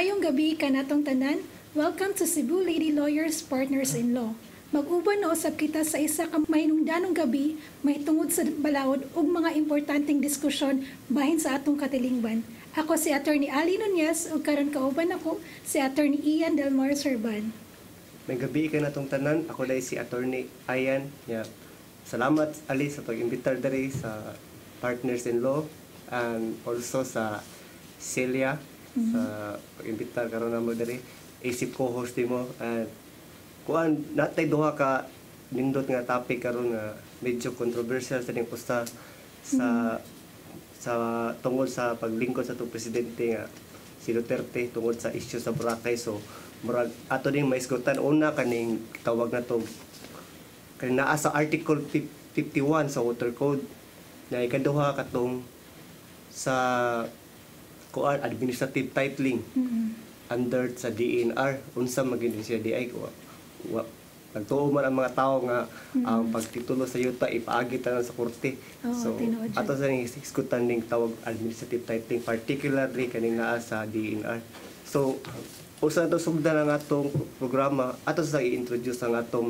Maayong gabi kanatong tanan. Welcome to Cebu Lady Lawyers Partners in Law. Mag-uban na usab kita sa isa ka mahinungdanong gabi, may tungod sa balaod ug mga importanteng diskusyon bahin sa atong katilingban. Ako si Attorney Ali Nunez ug karon kauban ako si Attorney Ian Delmar Serban. May gabi kanatong tanan. Ako dai si Attorney Ian. Salamat Ali sa pag-imbitar diri sa Partners in Law and also sa Celia sa pag-imbitar karon namo diri. Isip co-host mo and kuan natay duha ka nindot nga topic karon nga medyo controversial sa ning usta sa tungod sa paglingkod sa itong presidente nga si Duterte tungod sa issue sa Boracay. So murag ato ding maisgutan una kaning tawag na to kaning naa sa Article 51 sa Water Code na ikaduha katong sa kuan administrative titling under sa DNR unsa maging siya di ay nagtuo man ang mga tao nga ang pagtitulo sa yuta ipaagi tanan sa korte. So ato sa ning iskutan ning tawag administrative titling particularly kaning naa sa DNR. So usa to sugdan ang atong programa ato sa i-introduce ang atong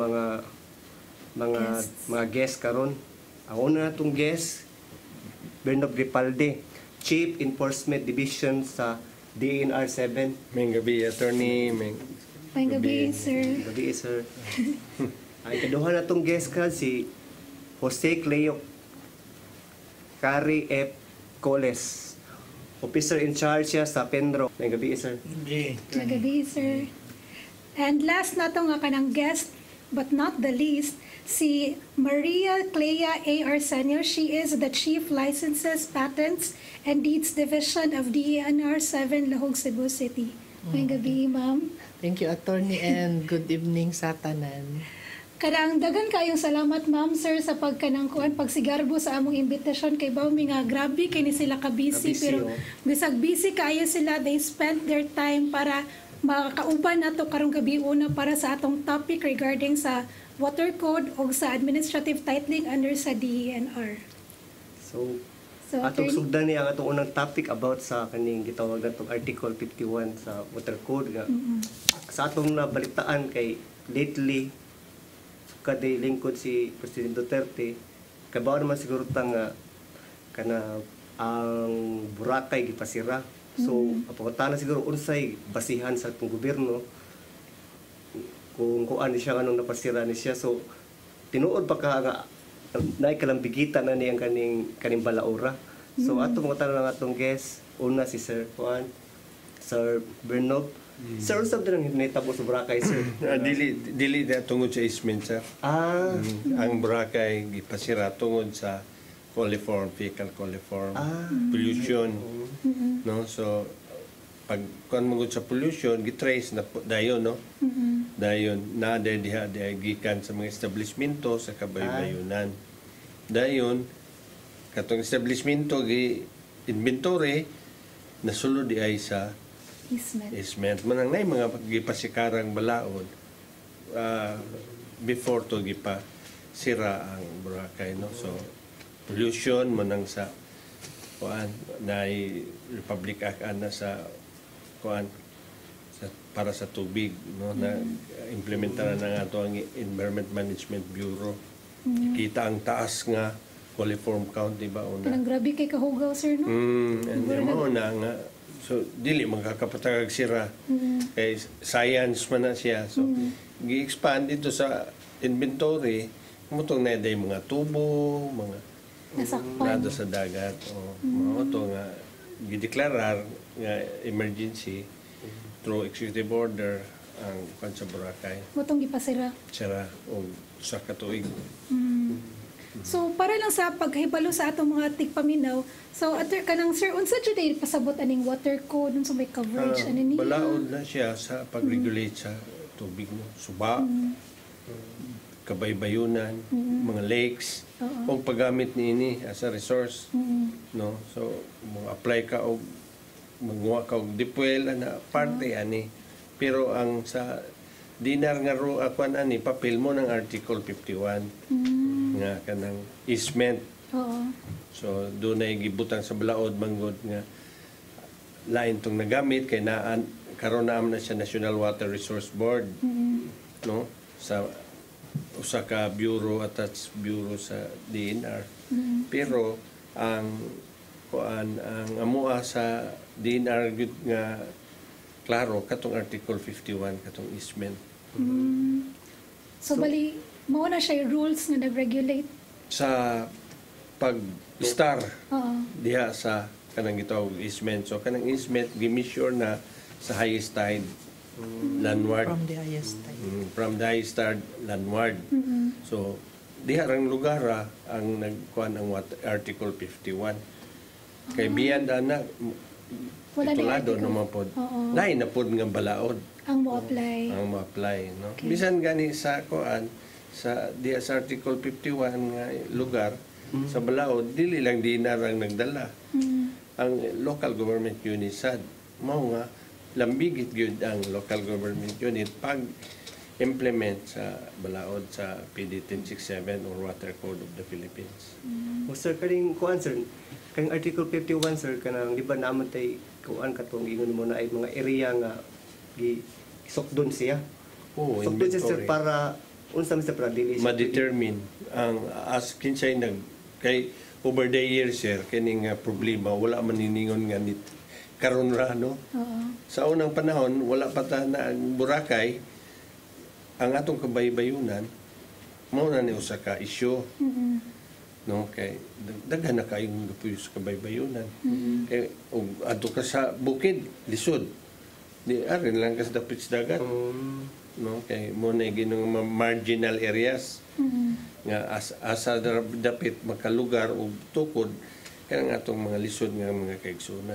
mga guest karon. Ang una natong guest Bernard Gripalde, Chief Enforcement Division sa DNR 7. May gabi, attorney. May gabi, sir. Gabi, sir. Ay, kaduha na itong guest ka, si Jose Cleo Cari F. Coles. Officer in charge siya sa Pendro. May gabi, sir. May gabi, sir. And last na ito nga kanang guest, but not the least, si Maria Clea A. Arsenio. She is the Chief Licenses, Patents, and Deeds Division of DNR 7, Lahog, Cebu City. May gabi, ma'am. Thank you, attorney, and good evening sa tanan. Kadang dagan kayong salamat, ma'am, sir, sa pagkanangkuan, pagsigarbo sa among imbitasyon kay Baumi nga grabe kay ni sila ka-busy, pero bisag busy kayo sila, they spent their time para makakauban nato karong gabi una para sa atong topic regarding sa Water Code o sa administrative titling under sa DENR. So atong sugdan niya ang atong unang topic about sa kaning gitawag natong Article 51 sa Water Code nga sa atong nabalitaan kay lately kaday lingkod si President Duterte kabaw naman siguro nga kana ang Boracay gipasira. So apangutana siguro unsay basihan sa atong gobyerno kung kuan siya anong napasira ni siya. So tinuod pa ka nga naay kalambigitan na niyang kaning balaura. So ato mo tanong lang atong guest una si Sir Juan, Sir Bernard. Sir usab din ang hitabo sa Boracay, sir. Dili na tungod sa ismen, sir. Ang Boracay gipasira tungod sa coliform, fecal coliform, pollution. No, so pag kuan mo sa pollution gitrace na dayon, no. Dayon na diha gikan sa mga establishmento sa kabaybayonan. Dayon katong establishmento gi inventory nasulod di ay sa easement. Manang nay mga gipasikarang balaod before to gipa sira ang Boracay, no. So pollution manang sa kuan nay Republic Act ana sa kuan para sa tubig, no, na implementaran na nga to ang Environment Management Bureau. Kita ang taas nga coliform count, di ba? Kanang grabe kay kahugaw, sir, no? And mo na nga. So, dili magkakapatagag sira. Kay science man na siya. So, gi-expand dito sa inventory, mutong na day mga tubo, mga nado sa dagat. Mga ito nga, gideklarar nga emergency through executive order ang kwan sa Boracay. Mutong gipasira. Sira o sa katuig. So para lang sa paghibalo sa atong mga tigpaminaw, so ater kanang sir unsa jud ay pasabot aning Water Code unsa may coverage ani niya? Balaod na siya sa pag-regulate sa tubig, no. Suba, kabaybayunan, mga lakes, o paggamit niini as a resource, no. So mag-apply ka o magwa ka og dipwel na parte ani. Pero ang sa dinar nga ro akwan ani papel mo ng Article 51 nga kanang easement. So doon ay gibutang sa balaod manggod nga lain tong nagamit kay naan karon na siya National Water Resource Board, no, sa usa ka bureau, attached bureau sa DNR. Pero ang amua sa DNR gyud nga klaro katong Article 51 katong easement. So bali mao na siya yung rules nga nag-regulate. Sa pag-star Oo. diha sa kanang gitawag easement. So kanang easement gi-measure na sa highest tide landward. From the highest tide. From the highest tide landward. So diha rang lugar ang nagkuan ang Article 51. Kay beyond ana Wala na titulado article. naman pod. Oo. Lain na pod nga balaod Ang mo-apply. ang ma-apply, no? Okay. Bisan gani sa kuan sa diha sa Article 51 nga lugar sa balaod dili lang dinar ang nagdala. Ang local government unit sad mao nga lambigit gyud ang local government unit pag implement sa balaod sa PD 1067 or Water Code of the Philippines. O sir, kaning kuan sir, kang Article 51 sir, kanang di ba naman tay kuan katong ingon mo na ay mga area nga gisukdon siya. Oo, Sukdon siya sir inventory. para unsa man sa para dili siya Ma-determine ang as kinsay nag kay over the years sir kining problema wala man niningon nga nit karon ra no. Oo. Sa unang panahon wala pa ta na ang Boracay ang atong kabaybayunan mao na ni usa ka issue no kay daghan na kayong gapuyo sa kabaybayunan kay og adto ka sa bukid lisod di arin lang kas dapit sa dagat no kay mo na ginong marginal areas nga asa dapit makalugar og tukod kaya nga atong mga lisod nga mga kaigsunan.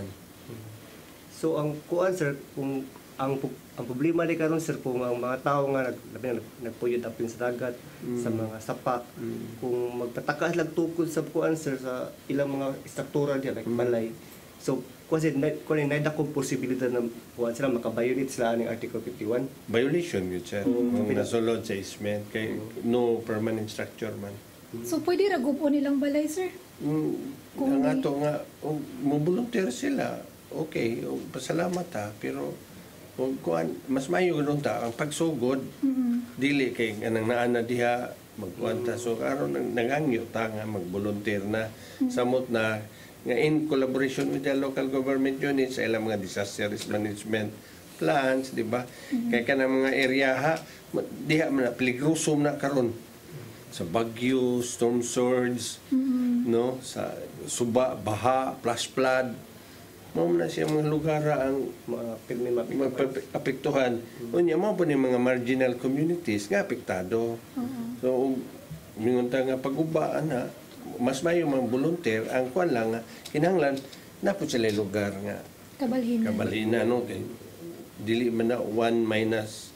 So ang kuan sir, kung ang problema di karon sir kung ang mga tao nga nagpuyod apin sa dagat sa mga sapa kung magpatakas lang tukod sa kuan sir sa ilang mga struktura diya like balay. So kasi kun na dakong posibilidad na kuan sila makabayonit sila aning Article 51. Violation yun siya. Kung nasulod sa easement kay no permanent structure man. So pwede ra gupo nilang balay sir? Ang ato nga mo volunteer sila. Okay, pasalamat ha, pero kuan mas mayo gud ta ang pagsugod dili kay anang naana diha magkuanta so aron nangangyo ta nga mag-volunteer na samot na nga in collaboration with the local government units sa ilang mga disaster risk management plans, di ba? Kaya kanang mga area ha diha man peligroso na karon sa bagyo, storm surge, no, sa suba, baha, flash flood. Mao na siya mga lugar ang apektuhan. Unya mo po ni mga marginal communities nga apektado. So mingon ta nga pag-uba na mas mayo mga volunteer ang kuan lang nga kinahanglan napud sila lugar nga kabalhina no kay dili man na 1 minus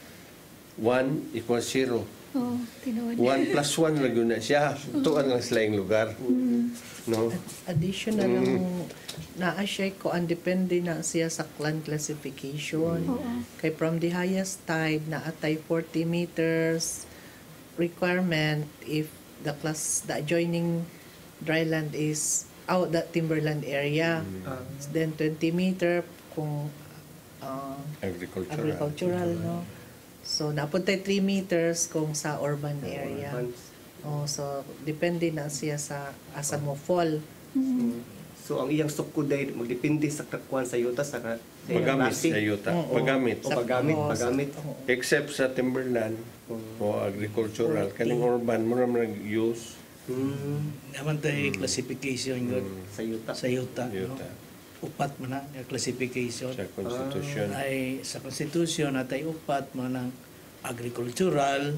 1 equals 0. Oh, tinuod. 1 plus 1 lang yun na siya. Tuan lang sila yung lugar. No? Additional ang naa siya ko ang depende na siya sa clan classification. Kay from the highest tide na atay 40 meters requirement if the adjoining dryland is out that timberland area. Then 20 meter kung agricultural no. So napunta 3 meters kung sa urban area. Oh, so depende na siya sa asa mo fall. So ang iyang sukod ay magdepende sa kakuan sa yuta sa Paggamit sa yuta. Paggamit. Paggamit. Except sa timberland o agricultural. Kaning urban, mura man use. Naman tayo classification yun Sa yuta. sa yuta. No? Yuta. Upat mo na yung classification. Sa constitution. Ay sa constitution natay upat mo ng agricultural,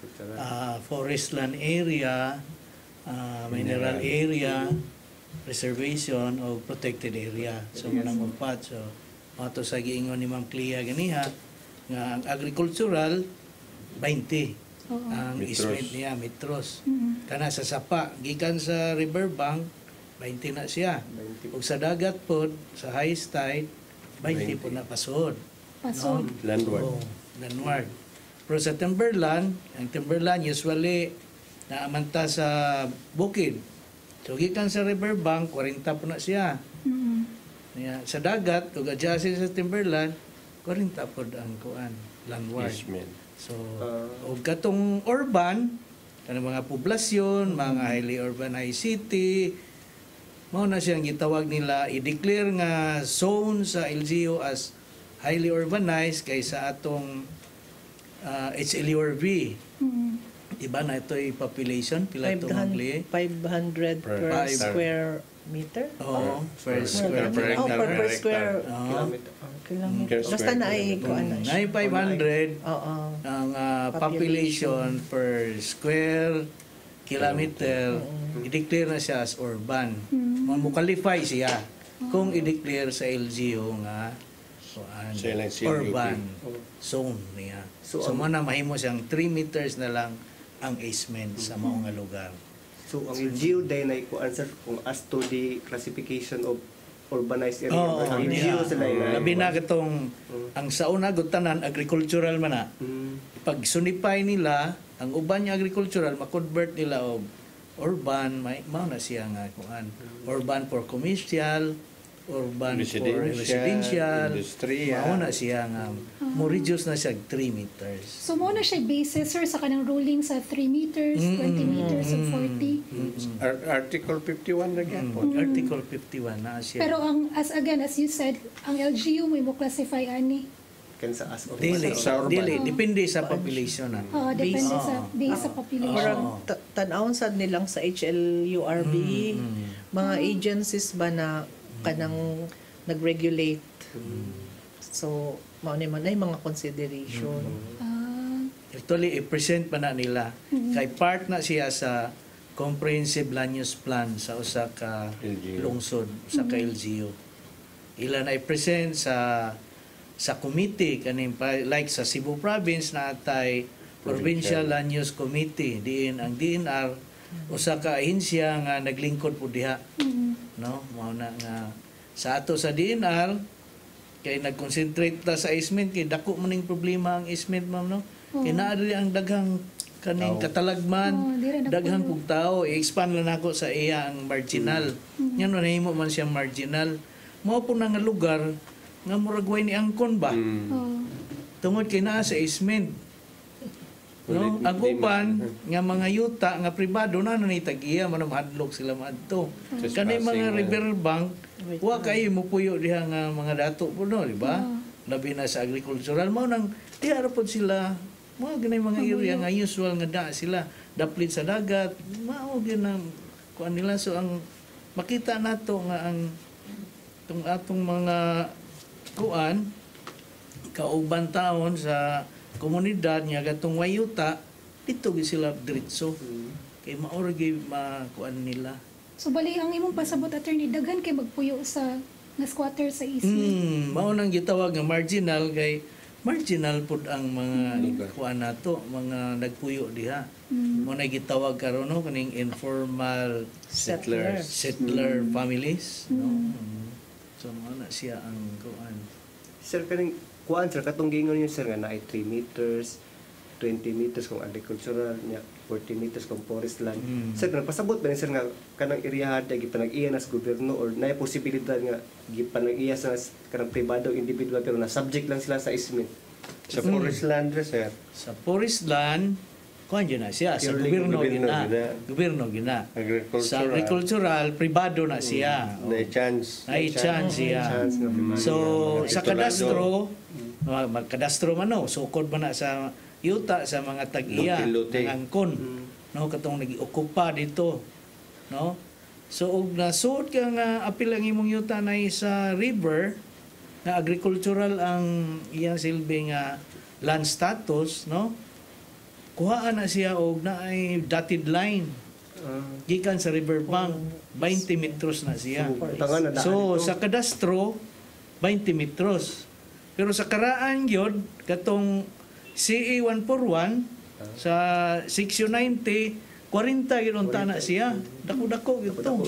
forest land area, mineral area, reservation o protected area. So manang upat. So ato sa giingon ni Ma'am Clea ganiha nga ang agricultural 20. Ang Metros. easement niya metros. Kana sa sapa gikan sa riverbank 20 na siya. Ug sa dagat pod sa high tide 20 po na pasod. Pasod. Landward. Oh, landward. Pero sa timberland, ang timberland usually naamanta sa bukid. So gikan sa riverbank 40 po na siya. Sa dagat ug adjacent sa timberland 40 pod ang kuan landward. Easement. So og katong urban kanang mga poblasyon, mga highly urbanized city, mao na siyang gitawag nila i-declare nga zone sa LGU as highly urbanized kaysa atong HLURB. Iba na ito'y population, pila ito mangli? 500 per Per square meter? Oo, per square per hectare. per square Kilometer. Basta na ay kuan na siya. 9,500 Oo. ang population per square kilometer, i-declare na siya as urban. Mo-qualify siya kung i-declare sa LGU nga kuan, Sa ilang CLUP. urban zone niya. So, So, man na mahimo siyang 3 meters na lang ang easement sa maong nga lugar. So ang LGU day na ikuan sir kung as to the classification of urbanized area. Oo, ang niya. LGU sila Labi na katong ang sa una gutanan agricultural man na. Pag sunipay nila ang uban niya agricultural ma-convert nila og urban mao na siya nga kuan. Urban for commercial, urban for residential. Industrial. Mao na siya nga mo reduce na siya 3 meters. So mo na siya basis sir sa kanang ruling sa 3 meters, 20 meters, ug 40. Article 51 na gyapon. Article 51 na siya. Pero ang as you said, ang LGU mo classify ani. Kan sa as of Dili, Sa urban. dili, depende sa population na. Depende Base- sa base sa population. Parang tan-awon sad nilang sa HLURB, mga agencies ba na kanang nag-regulate. So, mao ni man ay mga consideration. Actually, i-present pa na nila. Kay part na siya sa comprehensive land use plan sa usa ka LGU. lungsod sa LGU. Ila na i-present sa committee kaning like sa Cebu province na atay Provincial Land Use Committee diin ang DNR usa ka ahensya nga naglingkod po diha. No, mao na nga sa ato sa DNR kay nag-concentrate ta sa easement kay dako maning problema ang easement ma'am no. Kay naa diri ang daghang kaning katalagman, diri na daghang kog tao i-expand lang nako sa iya ang marginal. Yan na nahimo man siyang marginal. Mao po na nga lugar nga murag way ni angkon ba. Tungod kay naa sa easement. No, ang uban nga mga yuta nga pribado na ni tag-iya man mahadlok sila maadto. Kani mga riverbank wa kay mo puyo diha nga mga dato po no, di ba? Labi na sa agricultural mao nang diha ra pod sila mga ganay mga area nga usual nga da sila daplit sa dagat mao gyud kuan nila so ang makita nato nga ang tung atong mga kuan kauban taon sa komunidad nga gatong wayuta dito gyud sila diretso kay maor gyud makuan nila. So bali ang imong pasabot attorney daghan kay magpuyo sa nga squatter sa easement. Mao nang gitawag nga marginal kay marginal pud ang mga kuan nato mga nagpuyo diha. Mo na gitawag karon no kaning informal settler families no. So mao na siya ang kuan. Sir kaning kuan sir katong gingon niyo sir nga naay 3 meters 20 meters kung agricultural nya 40 meters kung forest land. Sir nagpasabot ba ni sir nga kanang area day gipanag-iya nas gobyerno or naay posibilidad nga gipanag-iya sa kanang pribado individual pero na subject lang sila sa easement. Sa forest land sir. Sa forest land kuan yun na siya sa Purely gobyerno gina. Agricultural. Sa agricultural pribado na siya. Na chance. Ay chance siya. Chance nga pribado. So sa kadastro magkadastro man no sukod man na sa yuta sa mga tag-iya Lote-lote. ng angkon no katong nag-okupa dito no so og nasuot ka nga apil ang imong yuta na sa river na agricultural ang iyang silbi nga land status no kuhaan na siya og naay dotted line gikan sa riverbank 20 metros na siya tangan na daan so ito. sa kadastro 20 metros pero sa karaan yun katong CE 141 sa section 90 40 yun unta na siya dako-dako gyud to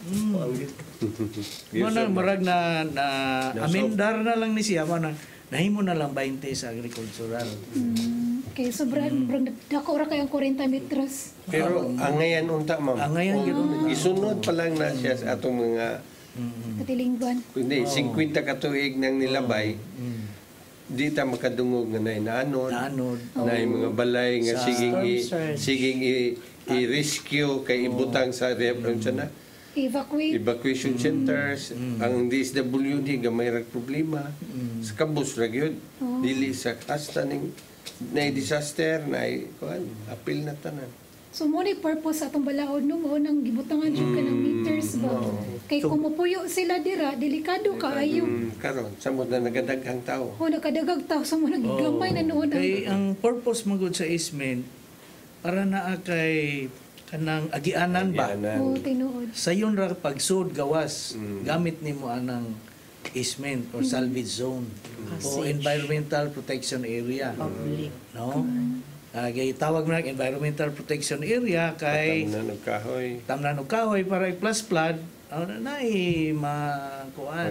Mana marag na amendar na lang ni siya mana nahimo na lang 20 sa agricultural. Okay, sobrang dako ra kay ang 40 meters. Pero ang ngayon unta ma'am. Ang ngayon gyud Isunod pa lang na siya sa atong mga Katilingban. hindi 50 ka tuig nang nilabay. di ta makadungog nga nay naanod. Naanod. Na mga balay nga Sa siging i-rescue kay ibutang sa na evacuation centers. Ang DSWD gamay ra problema sa kabus ra gyud dili sa hasta ning na disaster na kuan apil na tanan. So mo ni purpose sa atong balaod nung nang gibutangan jud ka ng meters ba. Kay kung mupuyo sila dira, delikado kaayo. Karon samot na nagadaghang tao. Nakadagag tao sa mo nagigamay na noon. Kay ang purpose magud sa easement para naa kay kanang agianan ba. Tinuod. Sayon ra pagsud gawas gamit nimo anang easement or salvage zone o environmental protection area. Public. No? Kay tawag na environmental protection area kay tamnan og kahoy para i-plus flood naay makuan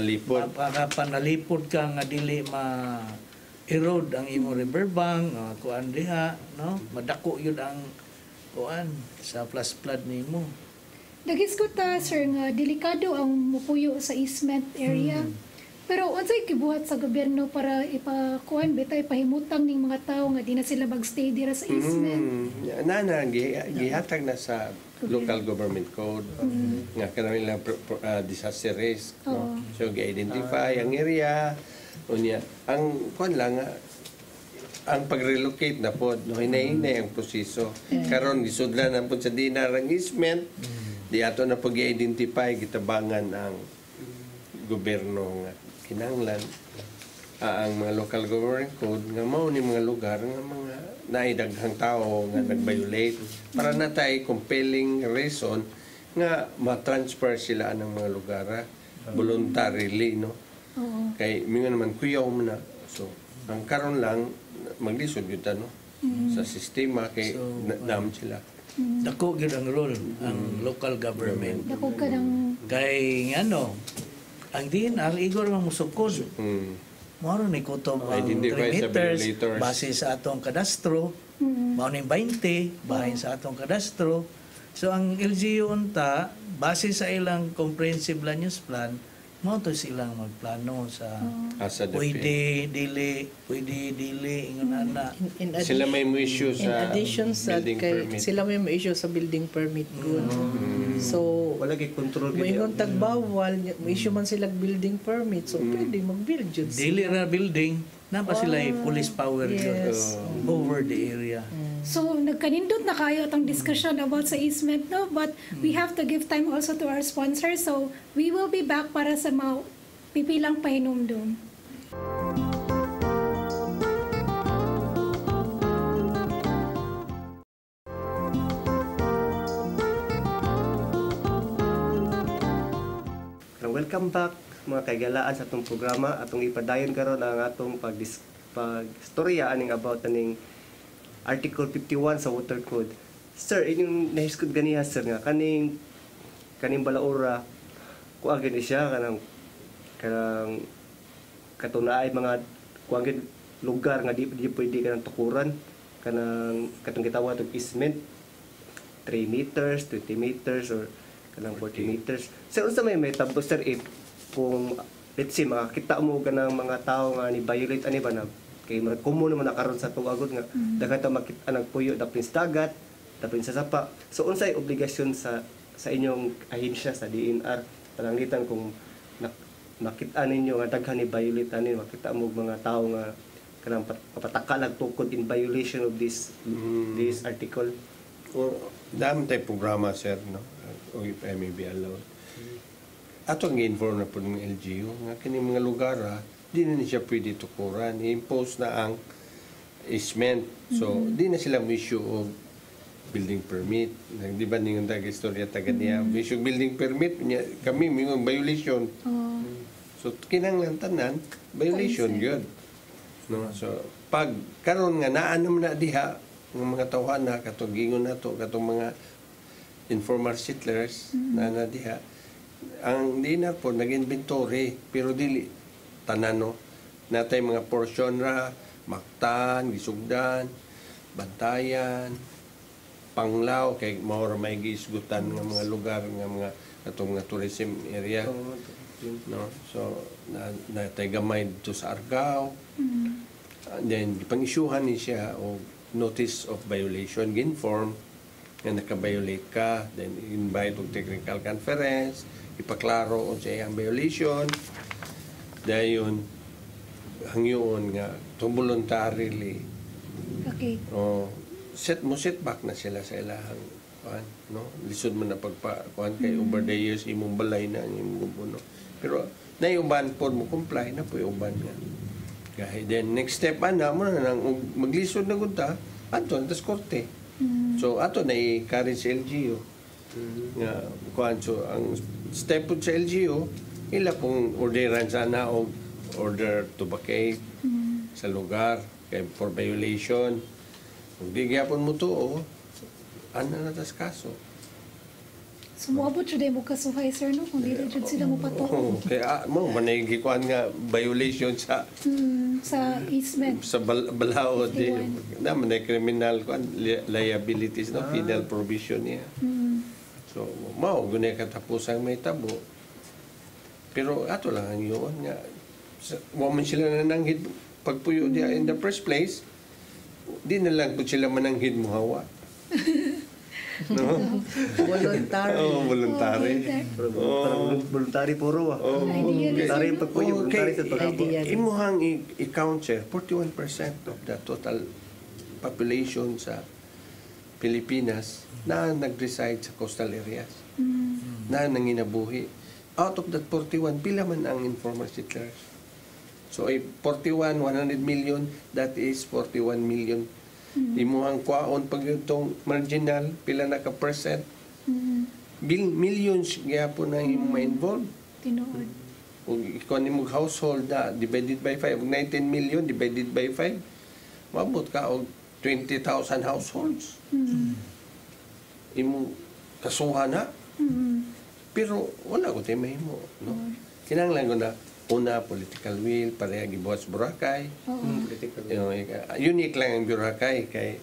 panalipod ka nga dili ma erode ang imong riverbank kuan diha no madako yun ang kuan sa plus flood nimo. Dagis ko ta sir nga delikado ang mupuyo sa easement area. Pero unsay gibuhat sa gobyerno para ipakuan bitay pahimutang ning mga tawo nga di na sila magstay dira sa easement? Gihatag na sa local government code nga kanang disaster risk. No? So gi-identify ang area unya ang kuan lang ang pag-relocate na po no hinay-hinay ang proseso. Karon gisudlan na po sa dinar ang easement di ato na pag-identify gitabangan ang gobyerno nga kinahanglan ang mga local government code nga mao ni mga lugar nga mga naidaghang tao nga nag-violate para natay compelling reason nga ma-transfer sila ng mga lugar voluntarily no. Kay mingon naman kuyaw mo na so ang karon lang maglisod gyud no sa sistema kay dam sila. Dako gyud ang role ang local government. Dako ka ng Kay ngano ang DNR igor man musukod. Mao ni kutob ang 3 meters base sa atong kadastro. Mao ning 20 bahin sa atong kadastro. So ang LGU unta base sa ilang comprehensive land use plan mao to silang magplano sa pwede dili ingon ana. Sila may issue sa addition sa permit. Sila may issue sa building permit good. So wala kay control Moingon tagbawal, issue man sila building permit, so pwede mag-build jud. Dili ra building na pa sila police power yes. over the area. So, nagkanindot na kayo itong discussion about sa easement, no? But we have to give time also to our sponsors. So, we will be back para sa mga pipilang pahinumdum. Welcome back mga kaigalaan sa atong programa. Atong ipadayon karon ang atong pagstorya aning about aning Article 51 sa Water Code. Sir, inyong nahiskod ganiha sir nga kaning balaura kuan gani siya kanang katunaay mga kuan gid lugar nga di pwede kanang tukuran kanang katong gitawag og easement 3 meters, 20 meters or kanang 40 meters. Sir, unsa may tablo sir if kung let's say makakita mo kanang mga tao nga ni violate ani ba na kay mga common naman nakaroon sa tuwagod nga daghan ta makita nagpuyo dapin sa dagat dapin sa sapa. So unsay obligasyon sa inyong ahensya sa DNR palangitan kung nakita ninyo nga daghan ni violate ani makita mo mga tao nga kanang papataka nagtukod in violation of this article. Dami tayo programa sir no o if I may be allowed. Ato ang inform na po ng LGU nga kini mga lugar di na siya pwede tukuran. I-impose na ang easement. So, di na sila issue of building permit. Di ba ningang taga-istorya taga niya? Issue building permit, kami may violation. So, kinanglan tanan, violation yun. No? So, pag karon nga naanam na diha, ng mga tawhan na, katong gingon na to, katong mga informal settlers na diha, ang di na po nag-inventory, pero dili tanano natay mga portion ra Mactan, Gisugdan, Bantayan, Panglao kay mao ra may giisgutan nga mga lugar nga mga atong nga tourism area. No? So, natay gamay to sa Argao. And then, pang-isyuhan ni siya o notice of violation, ginform, na naka-violate ka, then invite og technical conference, ipaklaro o siya ang violation. Dayon, hangyoon nga, to voluntarily, Okay. o set back na sila sa ilahang kuan, no? Lisod mo na pagpa-kuan kay over the years, imong balay na, imong gubuno. Pero, naiuban po mo comply, na po uban nga. Kaya, then, next step, mo na nang maglisod na gunta, ato, tas korte. So, ato na i-carry sa LGU. Nga, kuan, so, ang step po sa LGU, ila pong orderan sana o order to vacate sa lugar kay for violation. Kung di gyapon mo to, ano na tas kaso? So, moabot siya mo kasuhay, sir, no? Kung dili jud sila mo pato. Kaya mo manay kuan nga violation sa Sa easement. sa balaod di na manay criminal kuan liabilities no penal provision niya. So mao gunay katapusang may tabo. Pero ato lang ang yun nga wa man sila nananghid pagpuyo diya in the first place. Di na lang po sila mananghid mo hawa. No? Voluntary. Voluntary. Parang voluntary puro Voluntary yung pagpuyo, voluntary sa pagpuyo. Imuhang i-count sir, 41% of the total population sa Pilipinas na nag-reside sa coastal areas. Na nanginabuhi. Out of that 41, pila man ang informal settlers. So, 41, 100 million, that is 41 million. Imuhang kwaon pag itong marginal, pila na ka percent. Millions kaya po na yung ma-involve. Tinuod. Kung ikaw ni mong household na divided by 5, 19 million divided by 5, mabot ka og 20,000 households. Imong kasuhan na. Pero wala ko tayo mahimo. No? Kinanglan ko na una, political will, pareha gibuhat sa Boracay. Unique lang ang Boracay kay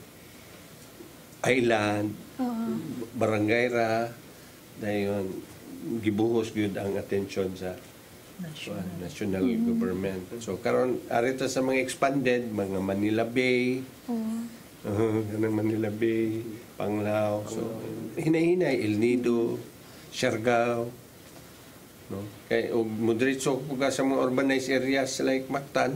island, barangay ra, dayon gibuhos gyud ang atensyon sa national government. So karon arito sa mga expanded, mga Manila Bay, kanang Manila Bay, Panglao, so hinay-hinay, El Nido, Siargao, no? Kay og moderatso ko sa mga urbanized areas like Mactan,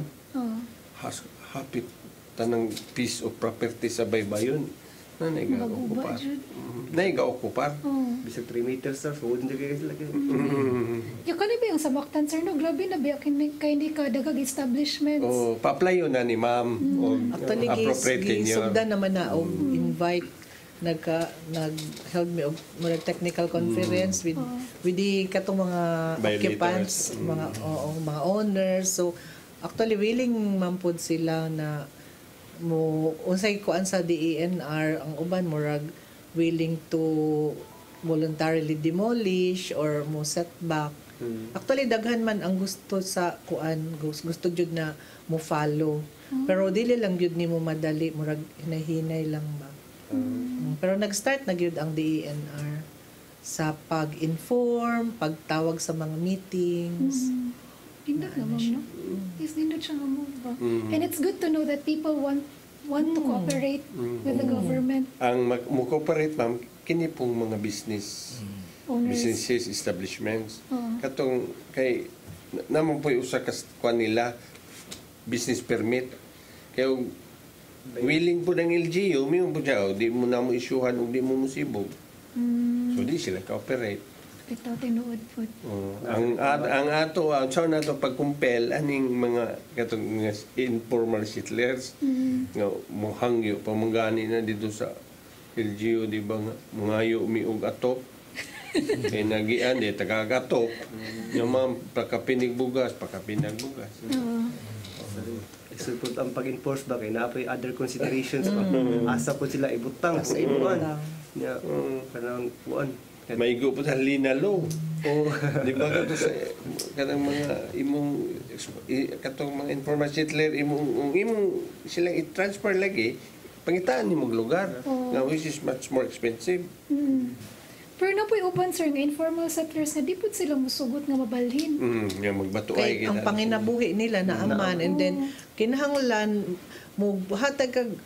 hapit tanang piece of property sa baybayon na naiga-okupar. Naiga-okupar. Bisag 3 meters sir, so wouldn't you sila kayo. Yung kanina ba yung sa Mactan, sir, no? Grabe na ba kay hindi ka dagag establishments? Pa-apply yun na ni ma'am. Actually, gisugdan naman na og invite nag-held me og mga technical conference with the katong mga occupants, mga owners. So actually willing man pud sila na mo unsay kuan sa DENR ang uban murag willing to voluntarily demolish or mo set back. Actually daghan man ang gusto sa kuan, gusto jud na mo follow. Pero dili lang jud nimo madali murag hinahinay lang ba. Pero nag-start na gyud ang DENR sa pag-inform, pagtawag sa mga meetings. Pindot naman, no? Yes, nindot siya nga mo ba? And it's good to know that people want to cooperate with the government. Ang mo-cooperate, ma'am, kini pong mga business, businesses, establishments. Katong, kay, naman po yung usa kuan nila, business permit. Kaya, willing po ng LGU, may po siya, di mo na mo isyuhan o di mo musibog. So, di sila ka-operate. Ito, tinuod po. Ang ato, sa nato pag-compel, aning mga katong mga informal settlers, nga muhangyo, pamangani na dito sa LGU, di ba nga, mga miog atop, kaya nagian, di tagagatok, yung mga pagkapinig bugas. So, ang pag-enforce ba kay naapay other considerations pa. Asa po sila ibutang sa ibuan. Ya, kanang buan. Maigo po sa linalo. Di ba kato sa kanang mga katong mga informal settler imong silang i-transfer lagi pangitaan ni mong lugar. Now which is much more expensive. Pero na po'y uban sir nga informal settlers nga di po sila musugot nga mabalhin. Nga magbatuay Kay ang panginabuhi nila na aman, and then kinahanglan mo hatag kag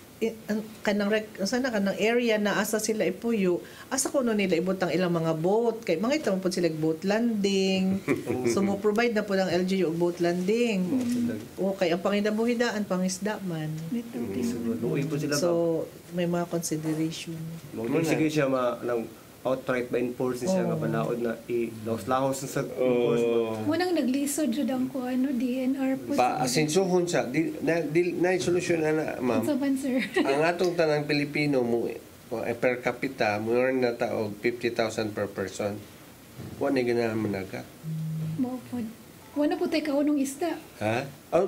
kanang area na asa sila ipuyo, asa kuno nila ibutang ilang mga boat, kay mga ito po sila boat landing. So mo provide na po ng LGU og boat landing. O kay ang panginabuhi daan pangisda man. Luoy po sila ba? So may mga consideration. Sige siya outright ba enforce siya nga balaod na i-lahos-lahos sa enforce ba? Munang naglisod jud ang ko DNR po. Asinsuhon sa na solusyon ana ma'am. Sa ban sir. Ang atong tanang Pilipino mo per capita mo earn na ta og 50,000 per person. Wa ni ganahan managa. Mao pod. Wala po tayo kaunong isda. Ha?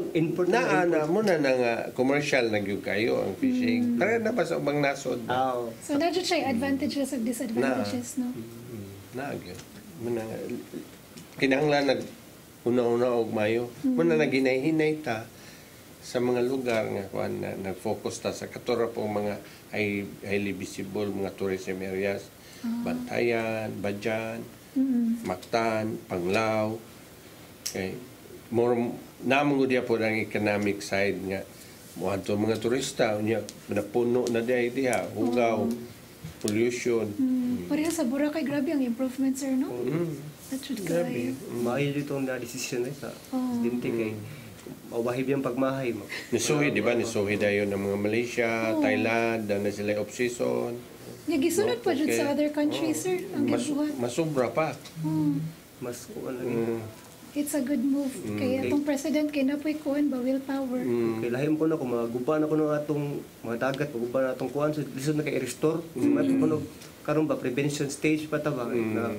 Na mo na nga commercial na gyud kayo ang fishing. Tara na pa sa ubang nasod. So na jud siya advantages ug disadvantages no. Na gyud. Muna kinahanglan una-una og mayo. Muna naginay-hinay ta sa mga lugar nga kuan na nag-focus ta sa katora pong mga highly visible mga tourism areas. Bantayan, Badyan, Mactan, Panglao. Okay. More namang gud po ang economic side nga mo adto mga turista unya napuno na diha hugaw pollution. Pareha sa Boracay grabe ang improvement sir no. That should Grabe. Maayo itong na decision sa presidente kay mawahib yung pagmahay mo. Nisuhi, di ba? Nisuhi dayon ng mga Malaysia, Thailand, na sila off-season. Gisunod pa jud sa other countries sir ang gibuhat. Masubra pa. Mas kuan lagi. It's a good move. Kaya itong president kay napoy kuan ba willpower. Kay lahim ko na kung maguba na ko ng atong mga dagat, maguba na atong kuan so lisod na kay restore. Mat ko karon ba prevention stage pa ta ba na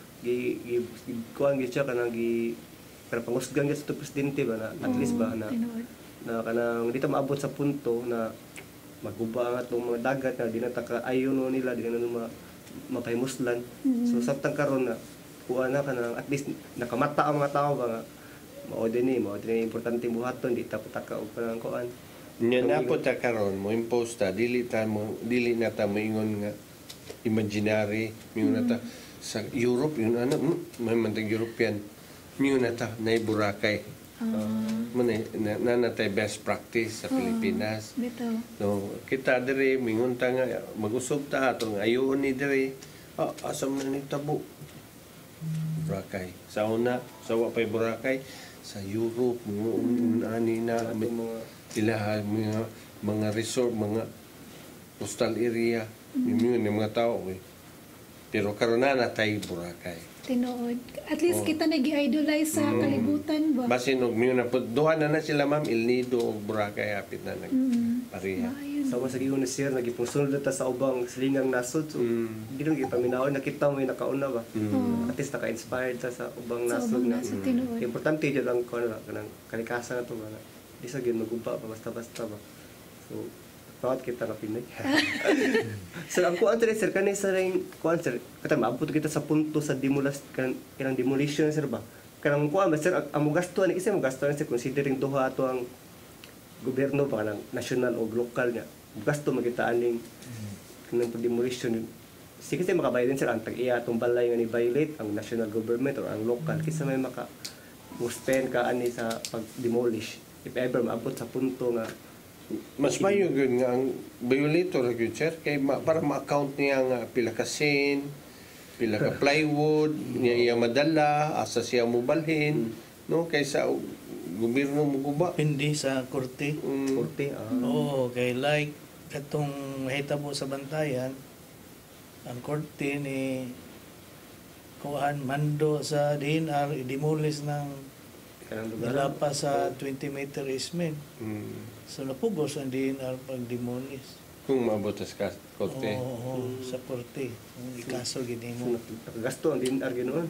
kuan gyud siya kanang pangusgan gyud sa presidente ba na at least ba na kanang dito maabot sa punto na maguba ang atong mga dagat na di na ayon nila di na mapahimuslan. So sabtang karon na kuha na kanang at least nakamata ang mga tao ba nga mao din importante buhaton di ta pataka og kanang kuan nya na po ta karon mo impose ta dili na ta moingon nga imaginary mingon na ta sa Europe yun may mantag European mingon na ta na Boracay na natay best practice sa Pilipinas. No, kita diri mingon ta nga magusog ta atong ayoon ni diri asam na ni tabo Boracay. Sa una, sa wapay Boracay, sa Europe, ani na ilaha mga resort, mga coastal area, yung mga tao. Pero karon na natay Boracay. Tinuod. At least kita nag-idolize sa kalibutan ba? Basin og duha na sila ma'am El Nido og Boracay hapit na nagpareha. Sa mga sagiyon na siya nagipusunod ta sa ubang silingang nasod so di nang gipaminaw nakita mo nakauna ba. At least naka-inspired ta sa ubang nasod na. Importante jud ang kanang kalikasan nato ba. Di sa gyud maguba pa basta-basta ba. So bawat kita na Pinoy. Sir, ang kuan sir kanay sa ring kuan sir katang maabot kita sa punto sa kanang demolition sir ba. Kanang kuan ba sir ang gasto ani isa mo gasto sir considering duha ato ang gobyerno pa kanang national o local nga gasto makita aning kanang demolition sige sir makabayad din sir ang tag-iya atong balay nga ni violate ang national government or ang local kisa may maka spend ka ani sa pag-demolish if ever maabot sa punto nga mas mayo gyud nga ang violator gyud sir kay para ma-account niya nga pila ka sin pila ka plywood niya madala asa siya mobalhin no kaysa gobyerno mo guba Hindi sa korte. korte Oo, kay like katong mahitabo sa Bantayan, ang korte ni kuhaan mando sa DNR i-demolish ng kanang lugar nilapa sa 20 meter easement. So napugos ang DNR pag-demolish. kung maabot sa korte. Oo, sa korte. Ikaso gini mo. gasto ang dinar ginoon.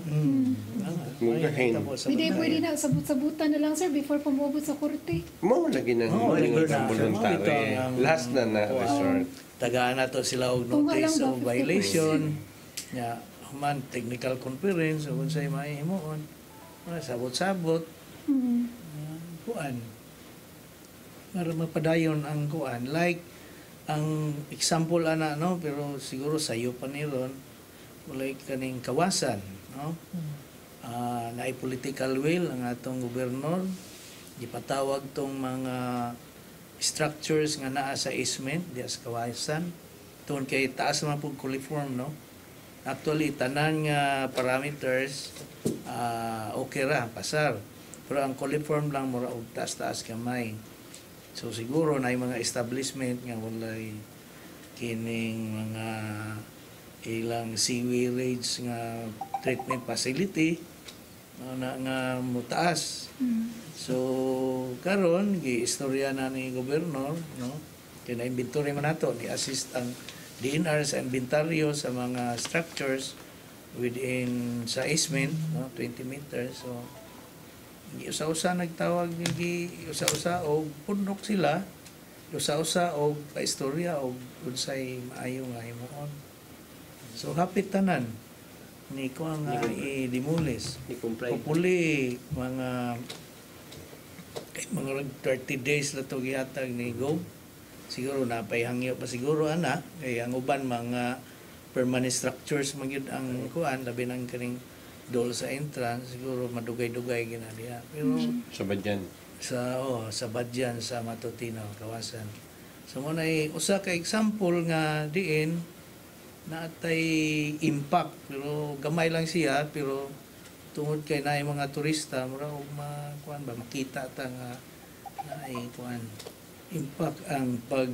Pwede na sabot-sabutan na lang sir before pumubot sa korte. Mo lagi nang voluntary. Last na resort. Tagaan na to sila og notice of violation. Ya, man technical conference ug unsay mahimuon. Sabot-sabot. Kuan. Para mapadayon ang kuan like ang example ana no pero siguro sayo pa ni ron walay kaning kawasan, no? Naay political will ang atong gobernador, gipatawag tong mga structures nga naa sa easement diya sa kawasan tungod kay taas man pud coliform, no? Actually tanan nga parameters okay ra pasar, pero ang coliform lang mura og taas-taas kamay. So siguro na mga establishment nga walay kining mga ilang sewerage nga treatment facility nga mutaas. So karon giistorya na ni gobernador, no? Kaya na-inventory man nato, ni-assist ang DNR sa inventaryo sa mga structures within sa easement, no? 20 meters. So usa-usa nagtawag ni usa-usa og pundok sila, usa-usa og paistorya og unsay maayo nga himuon. So hapit tanan ni ko ang i-demolish. Ni comply. Hopefully mga 30 days na to gihatag ni Go. Siguro napayhangyo pa siguro ana kay ang uban mga permanent structures magyud ang kuan labi nang kaning dol sa entrance siguro madugay-dugay gina diha. Pero Sa Badyan. sa Badyan sa Matutino kawasan. So mo nay usa ka example nga diin natay impact pero gamay lang siya pero tungod kay naay mga turista mura og makuan ba makita ta nga naay kuan impact ang pag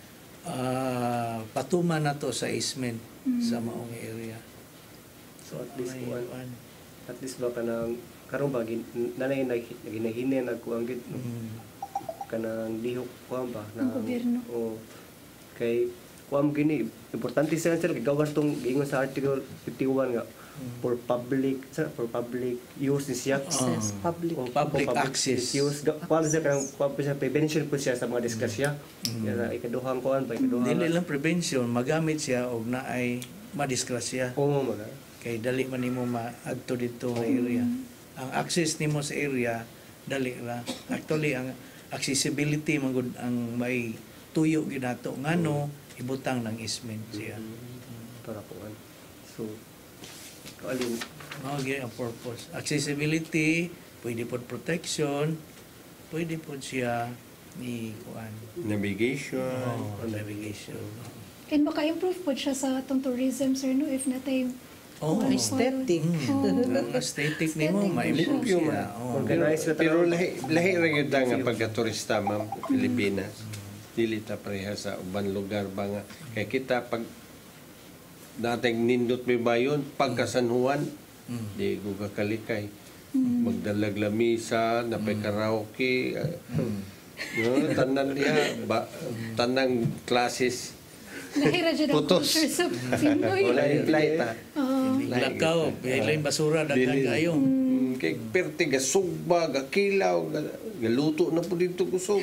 patuman nato sa easement sa maong area. So at least May kuan. At least ba kanang karon ba nanay naginahine nagkuang gid kanang lihok kuan ba Ang gobyerno. o kay kuan gini importante sila kay gawas tong giingon sa article 51 nga for public use ni siya Access, public. o Public access. use kuan siya kanang kuan siya prevention po siya sa mga diskusya kaya ikaduhang kuan ba ikaduhang Dili lang prevention, magamit siya og naay madisgrasya. oo mga Kay dali man nimo maadto dito nga area. Ang access nimo sa area dali ra. Actually ang accessibility man gud ang may tuyo gyud nato ngano ibutang ng easement siya. para kuan so alin Mao gyud ang purpose. Accessibility, pwede pod protection, pwede pod siya ni kuan. Navigation. Navigation. And maka-improve po siya sa atong tourism, sir, no? If natay Oh, Aesthetic. ang aesthetic nimo ma-improve Limpyo siya. man. Oh. organize na Pero talaga. lahi ra gyud nga pagka-turista ma'am Pilipinas. Dili ta pareha sa uban lugar ba nga kay kita pag dating nindot may bayon pagka San Juan di ko kakalikay. Magdalag lamisa, napay karaoke, no, tanan diha tanang classes nahira dyan ang Putos. culture sa Pinoy. wala yung flight ta. Lakaw, lain basura daghan kayo. Kay perti gasugba, gakilaw, galuto na po dito kusog.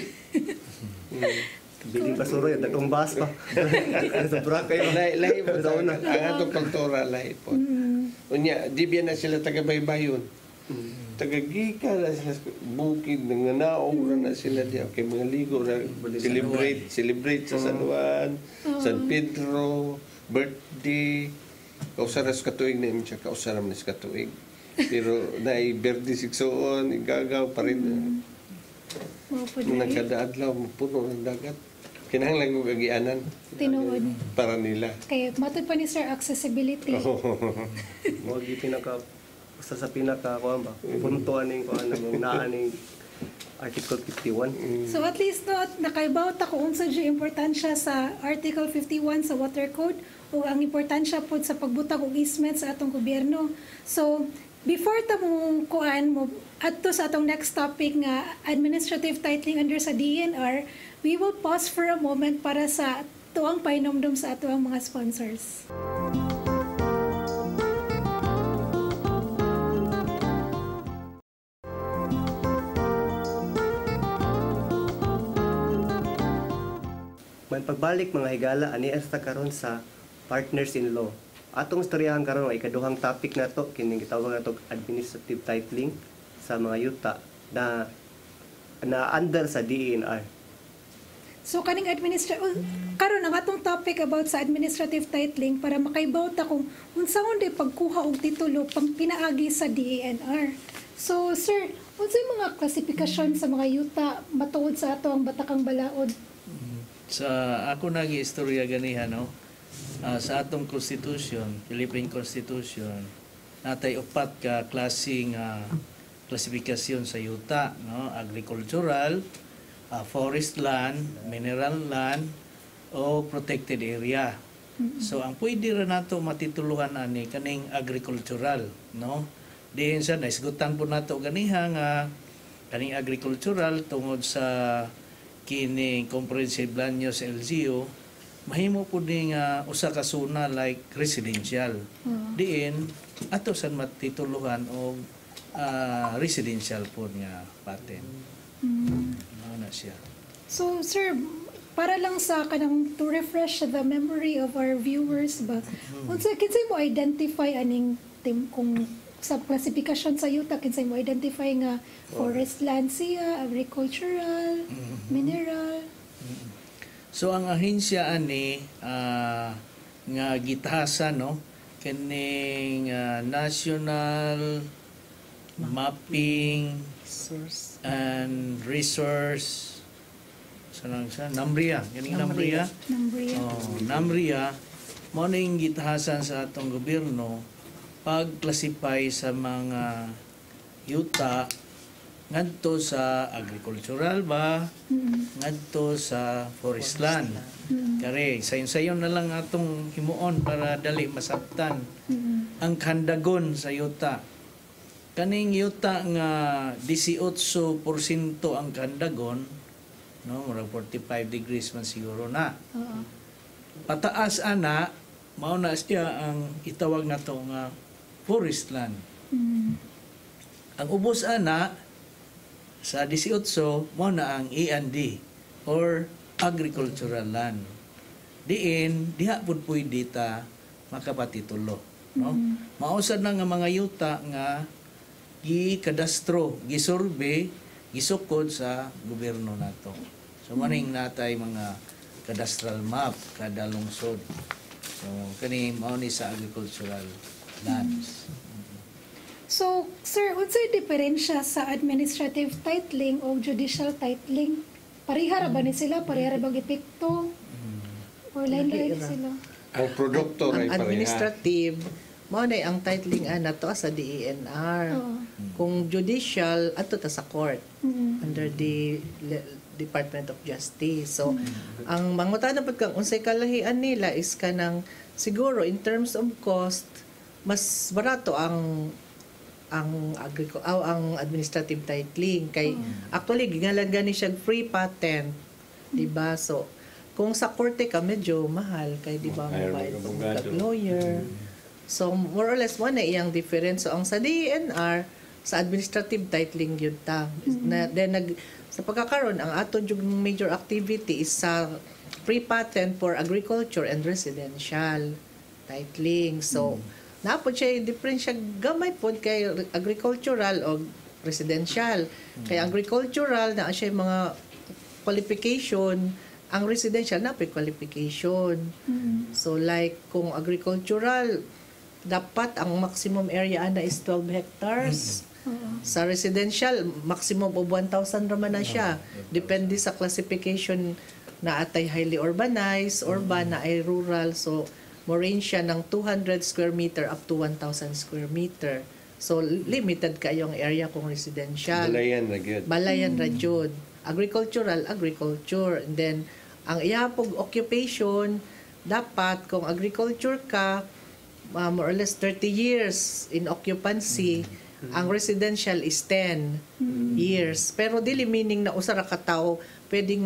Bili basura yung datong bus pa. Sa Boracay. Lahi po daw na. Ang atong kultura, lahi po. Unya, di biya na sila taga-baybayon. Taga-gika na sila. Bukid, nanganaog na sila diya. Okay, mga ligo na celebrate sa San Juan, San Pedro, birthday. Kausaras katuig na siya, kausaram na sa katuig. Pero naay birthday siksoon, igagaw pa rin. Mao po dahil Nagkadaadlaw, puno ng dagat. Kinahanglan ko gagianan tinuod. para nila. Kaya matod pa ni sir, accessibility. Mo gi pinaka usa sa pinaka kuan ba. Punto aning kuan nang naaning Article 51. So at least no, nakaibaw ta kung unsa siya importansya sa Article 51 sa Water Code o ang importansya pod sa pagbutang og easement sa atong gobyerno. So before ta mo kuan mo adto sa atong next topic nga administrative titling under sa DNR, we will pause for a moment para sa tuang painomdom sa atuang mga sponsors. May pagbalik mga higala ani asta karon sa partners in law. Atong istoryahan karon ay ikaduhang topic nato kining gitawag nato administrative titling sa mga yuta na under sa DENR. So kaning karon ang atong topic about sa administrative titling para makaibaw ta kung unsaon day pagkuha og titulo pang pinaagi sa DENR. So sir, unsay mga klasifikasyon sa mga yuta matuod sa ato ang Batakang Balaod? Sa ako nag-istorya ganiha, no? Sa atong Constitution, Philippine Constitution, natay 4 ka klaseng klasifikasyon sa yuta, no? Agricultural, forest land, mineral land, o protected area. So ang pwede ra nato matituluhan ani kaning agricultural, no? Diin sa naisgutan po nato ganiha nga kaning agricultural tungod sa kining comprehensive land use LGU, mahimo po ning usa ka zona like residential. Diin ato san matituluhan og residential po nga patent. Na siya. So sir, para lang sa kanang to refresh the memory of our viewers ba, unsa kinsay mo identify aning kung sa klasifikasyon sa yuta kinsay mo identify nga forest land siya, agricultural, mineral? So ang ahensya ani nga gitahasan, no, kining National Mapping Source. and Resource NAMRIA, kining NAMRIA. NAMRIA mo ning gitahasan sa atong gobyerno pag-classify sa mga yuta ngadto sa agricultural ba, ngadto sa forest land. Kare sayon-sayon na lang atong himuon para dali masabtan ang kandagon sa yuta. Kaning yuta nga 18% ang kandagon, no, murag 45 degrees man siguro na. Pataas ana mao na siya ang itawag nato nga forest land. Ang ubos ana sa 18 mao na ang E&D or agricultural land. Diin diha pud pwede ta makapatitulo, no? Mausad na nga mga yuta nga gi-kadastro, gi-survey, gisukod sa gobyerno nato. So maning natay mga cadastral map kada lungsod. So kani mao ni sa agricultural lands. So sir, unsay diferensya sa administrative titling o judicial titling? Pareha ra ba ni sila? Pareha ra ba ang epekto? Or lain-lain sila? Ang produkto Ang ray pareha. administrative, mao na ang titling ana to sa DENR. Kung judicial, ato ta sa court under the Department of Justice. So, ang mangutana pud kang unsay kalahian nila is kanang siguro in terms of cost mas barato ang administrative titling kay actually gingalan gani siya free patent, di ba? So kung sa korte ka medyo mahal kay di ba mga lawyer. So more or less mo na iyang difference. So ang sa DENR sa administrative titling yun ta. Then sa pagkakaroon ang aton yung major activity is sa free patent for agriculture and residential titling. So napod siya different siya gamay pod kay agricultural o residential. Kay agricultural na siya mga qualification, ang residential na qualification. So like kung agricultural dapat ang maximum area ana is 12 hectares. Sa residential maximum of 1,000 raman na siya. Depende sa classification na atay highly urbanized, urban na ay rural. So mo range siya ng 200 square meter up to 1,000 square meter. So, limited kayong area kung residential. Balayan na gyud. Balayan ra gyud. Agricultural, agriculture. And then, ang iyapog occupation, dapat kung agriculture ka, more or less 30 years in occupancy, ang residential is 10 years. Pero dili meaning na usara ka tao pwedeng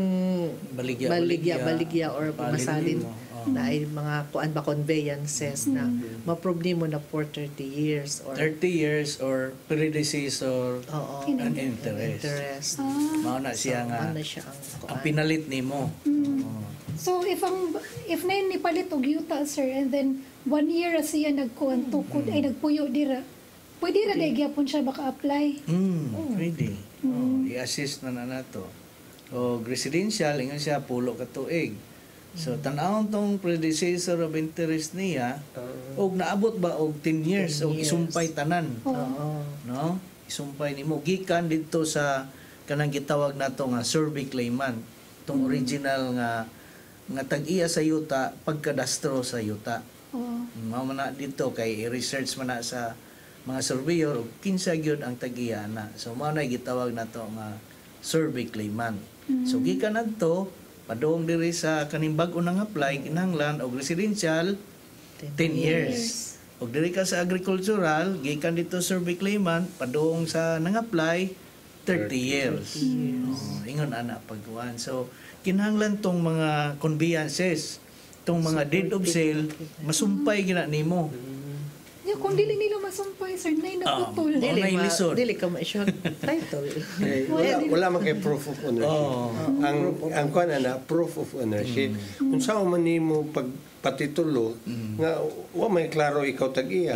baligya or masalin na ay mga kuan ba conveyances na ma-prove nimo na for 30 years or 30 years or predecessor and interest. Mao na siya nga ang pinalit nimo. So if na ni palit og yuta sir and then 1 year siya nagkuan tukod ay nagpuyo dira. Pwede ra gyapon siya baka apply. Pwede. I-assist na nato. O residential, ingon siya pulo ka tuig. So tan-awon tong predecessor of interest niya, og naabot ba og 10 years 10 og years. isumpay tanan. Oo. No? Isumpay nimo gikan dito sa kanang gitawag nato nga survey claimant, tong original nga tag-iya sa yuta pagkadastro sa yuta. Oo. Mao man na dito kay i-research man na sa mga surveyor og kinsa gyud ang tag-iya na. So mao na gitawag nato nga survey claimant. So gikan adto padung diri sa kaning bag-o nang apply kinahanglan og residential 10 years. Og diri ka sa agricultural, gikan dito survey claimant, padung sa nang-apply 30 years. Ingon ana pagkuan. So kinahanglan tong mga conveyances, tong mga deed of sale, masumpay gina nimo. Ya, kung dili nila masumpay, sir, nay naputol. Dili. Nay lisod. Dili ka ma-issue title. Wala man kay proof of ownership. Ang kuan ana proof of ownership. Kung saan man nimo pag patitulo nga wa may klaro ikaw tag-iya.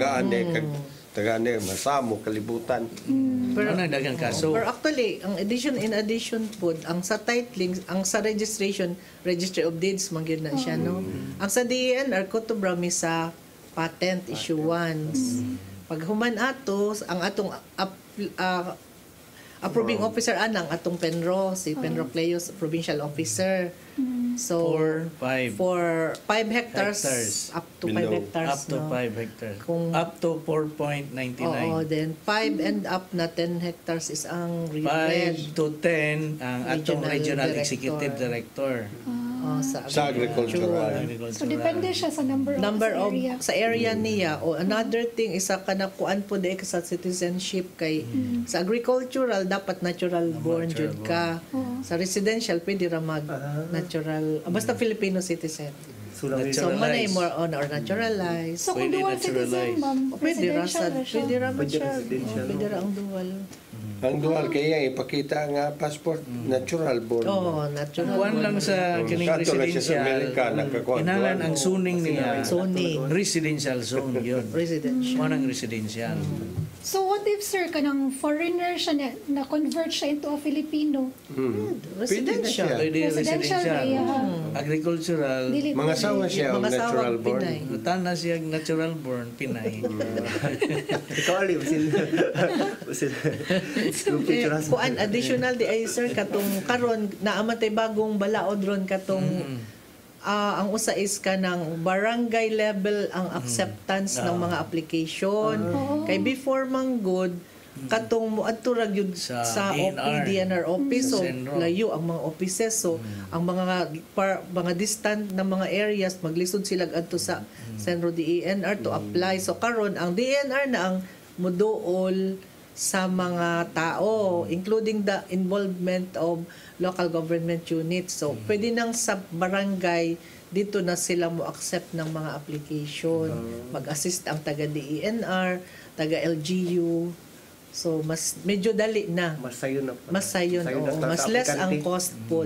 Tagaan masamo kalibutan. Pero na dagang kaso. Pero actually, ang in addition po, ang sa titling, ang sa registration, Registry of Deeds, magyud na siya, no? Ang sa DENR, kutobrami sa patent issuance. Pag human ato, ang atong approving officer anang atong Penro, si Penro Cleos, provincial officer. So, for 5 hectares, up to 5 hectares. Up to no? 5 hectares. Kung- Up to 4.99. Oo, then 5 and up na 10 hectares is ang 5 to 10 ang atong Regional regional Director. executive director. Sa agricultural. So, depende siya sa number of area. sa area niya. O another thing, isa ka nakuan po di sa citizenship kay sa agricultural, dapat natural born jud ka. Sa residential, pwede ra mag natural, basta Filipino citizen. So, manay more on or naturalized. So, kung Pwede dual citizen, naturalize. ma'am, Pwede ra residential na siya. pwede ra man Pwede siya. residential. Pwede ra ang dual. Ang dual kaya ipakita nga passport natural born. Oo, natural Kuan born. lang sa kining Kato lang siya sa residential. Amerika, nagkakuan. Kinahanglan ang zoning niya. Zoning. Residential zone yun. Residential. Mo nang residential. So, what if, sir, kanang foreigner siya na-convert siya into a Filipino? Residential. Pwede Residential residential. kaya. Agricultural. Dili Mga pwede. sawa siya ang Mga natural sawang born. Pinay. Tana siya natural born Pinay. Ikaw ali usin. Yung picture has- Kuan additional di ay sir katong karon naamatay bagong balaod ron katong ang usa is kanang barangay level ang acceptance ng mga application kay before manggod katong moadto ra gyud Sa sa DNR. DNR office so Senro. layo ang mga offices so ang mga distant na mga areas maglisod sila adto sa Senro DENR to apply so karon ang DNR na ang muduol sa mga tao including the involvement of local government units so pwede nang sa barangay dito na sila mo accept ng mga application mag-assist ang taga DENR taga LGU so mas medyo dali na Masayo na. mas sayon oo. Mas less ang cost po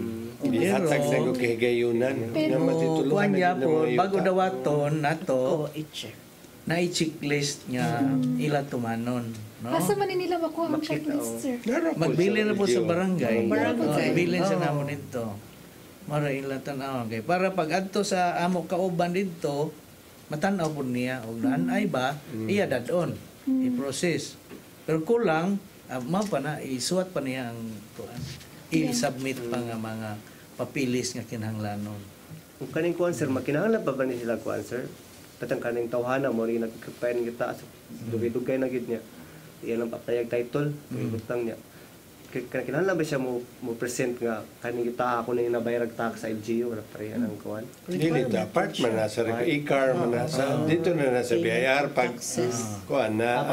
Ihatag sa ko kahigayunan. Pero- Nga matitulungan Kuan na niya yun ng po mga bago yuta. dawaton nato oo i-check na i-checklist niya ila tumanon, no? Asa man nila makuha ang Makita, checklist, sir? Naroon po Magbili sa na po sa video. barangay. Barangay. Bilin sa Oo. namon dito. Mara ilatan kay para pag adto sa amo kauban dito, matanaw po niya og naanay ba iya dadon i-process. Pero kulang mao pa na isuwat pa niya ang kuan. I-submit pa nga mga papilis nga kinahanglanon. Kung kaning kuan sir, makinahanglan pa ba ni sila kuan sir? Katang kaning tawhana mo rin nagkapain kita sa dugay-dugay na gid niya. Iyan ang papayag title, ibutang niya. Kinahanglan ba siya mo present nga kaning kita ako na nabayarag tax sa LGU wala pa rin ang kuan. Dili dapat man nasa e-car man nasa dito na nasa BIR pag kuan na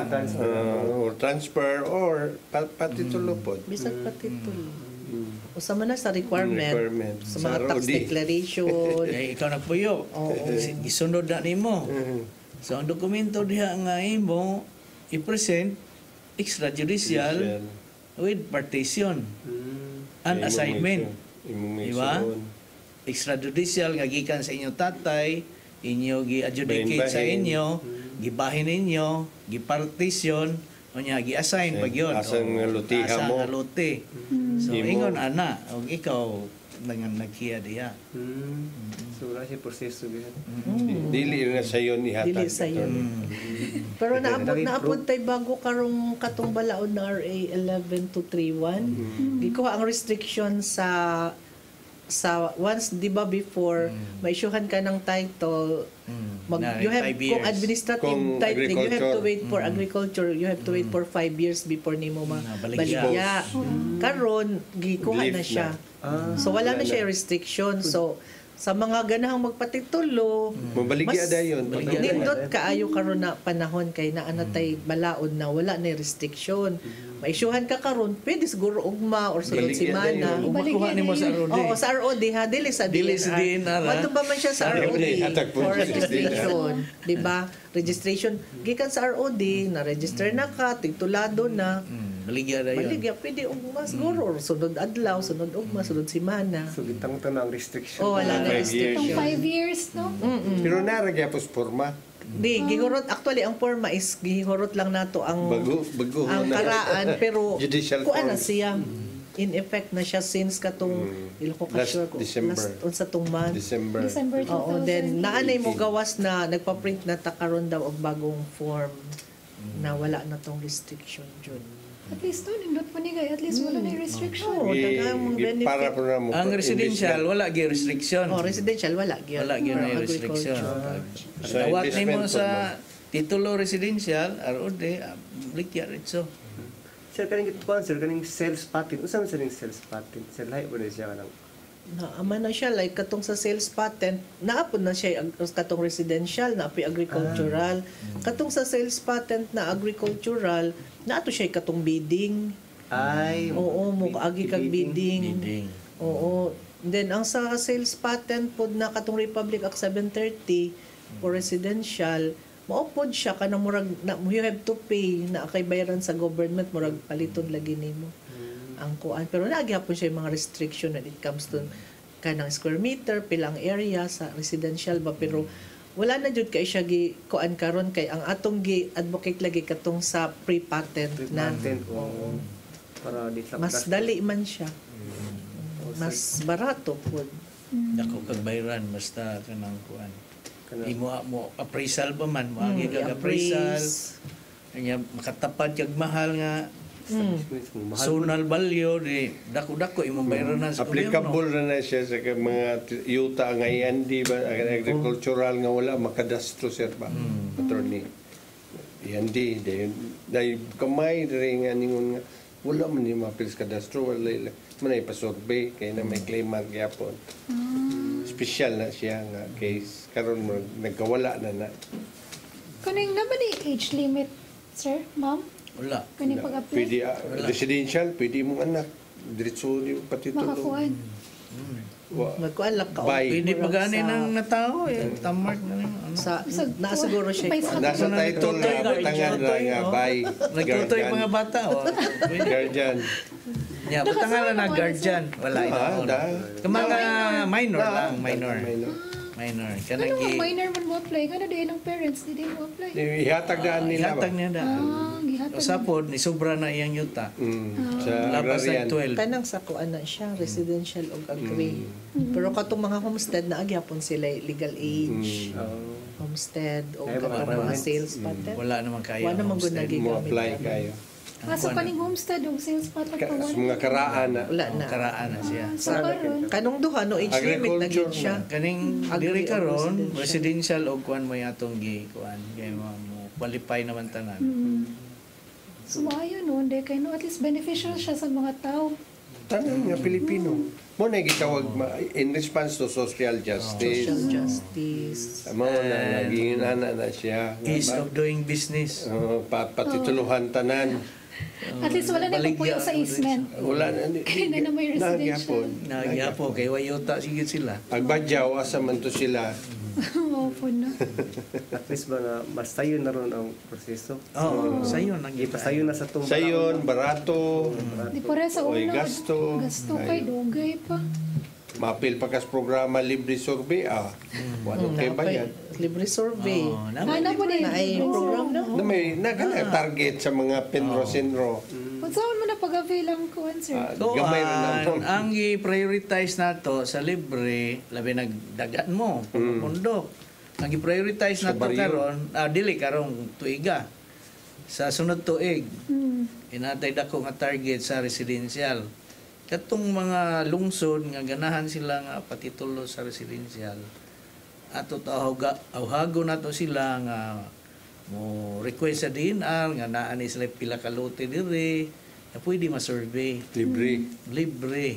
or transfer or patitulo po. bisag pati tulo usa man na sa requirement sa mga Sa tax ROD. declaration Eh ikaw nagpuyo. Gisunod na nimo. So ang dokumento diha nga imo i-present extrajudicial with partition and assignment. Diba? Extrajudicial nga gikan sa inyong tatay, inyo gi-adjudicate sa Bahin-bahin. inyo, gibahin ninyo, gipartition, o niya gi-assign pag yun. Asang nga lutiha Asang mo. nga luti. So Imo. ingon ana og ikaw dengan nagkiya diya. So, wala siya proseso ganyan. Dili na sayon ihatag. Dili sayon. Pero naapod tay bago karong katong balaod na RA 11231. Gikuha ang restriction sa once di ba before ma-issuehan ka ng title Na you have 5 years. kung administrative Kung titling you have to agriculture. wait for agriculture you have to wait for 5 years before nimo baligya. baligya. Karon gikuha na Lift siya. na. So wala na siya restriction. So sa mga ganahang magpatitulo, Mabaligya dayon. nindot kaayo karon na panahon kay naa na tay balaod na wala na restriction. Maisyuhan ka karon, pwede siguro ugma or sulod Baligya semana. dayon. Ug makuha nimo sa ROD. Oo, sa ROD ha, dili sa Dili sa DNR, ha? Wato ba man siya sa Sa ROD ROD, hatag po for siya sa registration, di ba? Registration gikan sa ROD, na register na ka, titulado na. Baligya dayon. Baligya pwede ugma siguro or sunod adlaw, sunod ugma, sunod semana. So, gitang-tang ang restriction. Oh, wala na 5 years. restriction. Itong 5 years, no? Pero naragyapos forma. Di, gihurot actually ang forma is gihurot lang nato ang Bago ang na. karaan pero Judicial kuan na form. siya in effect na siya since katong ilo ko ka Last sure ko December. last unsa tong month. December. December 2000. Oo, then naanay mo gawas na nagpa-print na takaron daw og bagong form na wala na tong restriction jud. At least to, nindot po ni Gay. At least wala na yung restriction. Oo, daghang mga Para benefit. po na mo. Ang residential wala gyud restriction. Oh, residential wala gyud. Wala gyud na Or restriction. agriculture. So, Tawag investment nimo po sa titulo residential ROD, baligya ritso. Sir, kaning kituan, sir, kaning sales patent. Unsa man sa ning sales patent? Sir, lahi po na siya kanang Naama na siya like katong sa sales patent naapod na siya katong residential naapoy agricultural katong sa sales patent na agricultural naato siya katong bidding ay mo kaagi kag bidding Bidding. oo then ang sa sales patent pod na katong Republic Act 730 for residential maupod siya kanang murag you have to pay na kay bayaran sa government murag paliton lagi nimo ang kuan pero nagyapon siya yung mga restriction when it comes to kanang square meter pilang area sa residential ba pero wala na jud kay siya gi kuan karon kay ang atong gi advocate lagi katong sa pre-patent na patent o para di sa mas dali man siya mas barato pod Dako kag bayran basta kanang kuan. Kanang- Imo mo appraisal pa man, mo agi kag appraisal. Kanya makatapad kag mahal nga mahal. zonal value di dako-dako imong bayranan sa Applicable na siya sa mga yuta nga IND ba agricultural nga wala makadastro sir ba attorney IND dahil kamay diri nga ningon nga wala man ni mapilis kadastro wala man ay pa-survey kay na may claimant gyapon special na siya nga case karon mo nagkawala na Kaning na ba ni age limit, sir, ma'am? Wala. Kaning pag-apply? pwede residential pwede mong anak diretso di pati Makakuan. magkuan lang ka Bye. Pwede murag pagani sa- ng natao tamart na rin. Ano. sa Sa- nasiguro siya May sa- nasa Ano, title na nagtutoy, batangan na nga by Nagtutoy mga bata. Oh. Pwede. guardian Yeah, batangan na guardian. Wala ito. da Mga minor Da. lang, minor. Minor. Kanang Ano mga minor man mo apply? Ano din ng parents? Di din mo apply? ihatag daan nila ba Ihatag niya da. Gihatag. Usapod, ni sobra na iyang yuta. sa Labas agrarian ng 12. kanang sa kuan na siya residential o agri pero katong mga homestead na agyapon sila legal age homestead o Ay, katong mga requirements. sales patent Wala naman kaya. wala naman gud homestead. mo nagigamit apply kami. kayo So, kaning homestead o sales patent pa sa mga karaan na wala na Karaan na siya. So, karon. kanong duha no age limit na gyud siya Kaning Agri diri o karon residential. residential o kuan mo atong gi kuan kay mo qualify naman tanan. So, maayo no. Hindi kay no. At least beneficial siya sa mga tao. tanan nga Pilipino mo na gitawag in response to social justice social justice mo na naging ana na siya Ease of doing business. patituluhan tanan At least wala na Baligya, pupuyo sa easement. wala na Kaya na may residential. Nagyapo kay wayuta sige sila. agbadyaw asa man to sila Opo na. At least ba na mas sayo na ron ang proseso. Oo, sayo nang Ipasayo na sa tong sayon barato Di pare sa Oy, una. gasto. Gasto kay dugay pa. mapil pa kas programa libre survey wala kay bayad libre survey Oh, Ano po din? na ay program na na may nagala target sa mga penro-senro Unsaon mo na pag-avail ang kuan, sir? Gamay na naman. Ang i-prioritize nato sa libre, labi nagdagan mo, pundok. Ang i-prioritize Sa nato baryo. karon, dili karong tuiga. Sa sunod tuig, inatay dako nga target sa residential. Katong mga lungsod nga ganahan sila nga patitulo sa residential. Ato awhago nato sila nga mo request sa DNR nga naa ni sila pila ka lote dire na pwede ma-survey libre.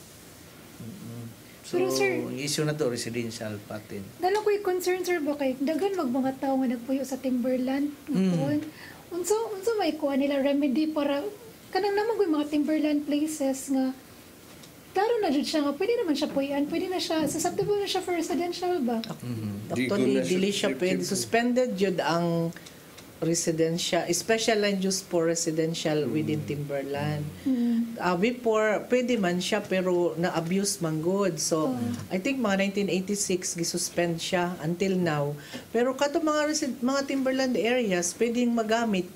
So, Pero, sir, ang issue na to residential patin. Dala ko'y concern, sir, ba kay daghan mga tao nga nagpuyo sa timberland. Kuan. Unsa may kuan nila remedy para kanang naman ko'y mga timberland places nga klaro na jud siya nga pwede naman siya puyan, pwede na siya susceptible na siya for residential ba? Actually, dili siya pwede. Suspended yun ang residential, special land use for residential within timberland. Before, pwede man siya pero na-abuse man good. So, I think mga 1986 gisuspend siya until now. Pero kato mga timberland areas, pwedeng magamit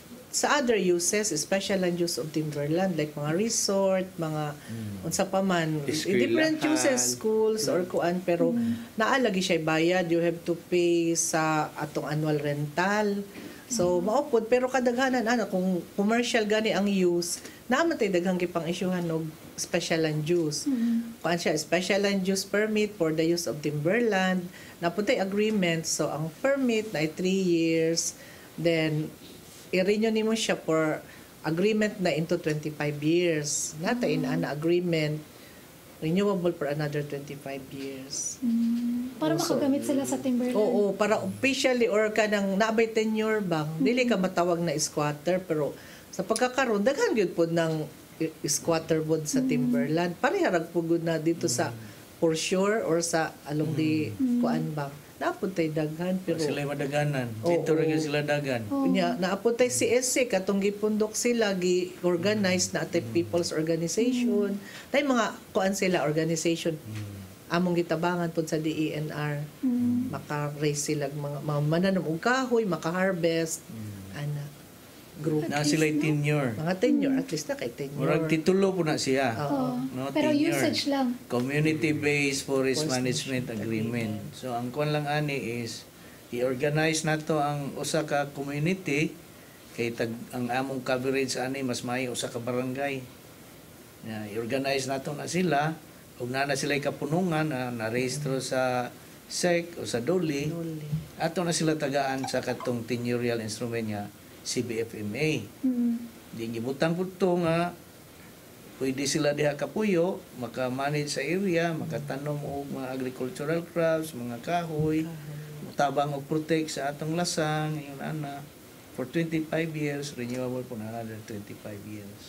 sa other uses, special land use of timberland, like mga resort, mga unsa pa man, different uses, schools, or kuan, pero naalagi siya bayad, you have to pay sa atong annual rental. So, maupod, pero kadaghanan, kung commercial gani ang use, naamatay daghang kipang isyuhan og special land use. Kuan siya, special land use permit for the use of timberland, napuntay agreement, so ang permit na 3 years, then i-renew nimo siya for agreement na into 25 years. Natain na agreement renewable for another 25 years. Para makagamit sila sa timberland. Oo, para officially or kanang naabay tenure bang dili ka matawag na squatter, pero sa pagkakaroon daghan gyud pod ng squatter bod sa timberland. Pareharag pugod na dito sa for sure or sa along the kuan bang. Napuntay daghan pero Sila madaganan. Oo. Dito rin sila dagan. Nya naapuntay CSC katong gipundok sila gi-organize na atay people's organization. Tay mga kuan sila organization. Among gitabangan pud sa DENR. Maka-raise sila mga mananom og kahoy, maka-harvest ana group. Na sila tenure. Mga tenure, at least na kay tenure. Murag titulo po na siya. Oo. No, Pero tenure. usage lang. Community-based forest management agreement. So ang kuan lang ani is i-organize nato ang usa ka community kay ang among coverage ani mas maayo usa ka barangay. I-organize nato na sila ug na sila kapunungan na rehistro sa SEC o sa DOLI. Ato na sila tagaan sa katong tenurial instrument niya CBFMA. Di gibutang po ito nga pwede sila diha kapuyo, maka-manage sa area, makatanom og mga agricultural crops, mga kahoy, tabang og protect sa atong lasang, yun ana. For 25 years, renewable po na another 25 years.